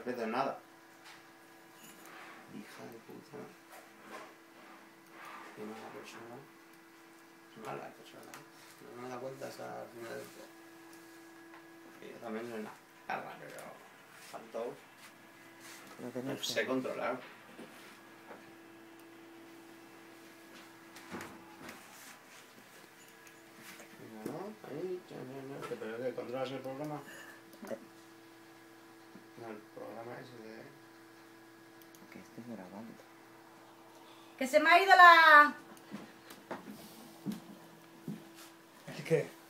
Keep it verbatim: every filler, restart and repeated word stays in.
respetas nada. Hija de puta. Qué mala persona. Mala persona. No me da cuenta esa final del todo. Porque yo también soy una carga, pero faltó. No sé controlar. No, ahí, pero que controlas el programa. No, el programa es de... Que estoy grabando. ¡Que se me ha ido la... ¿El qué?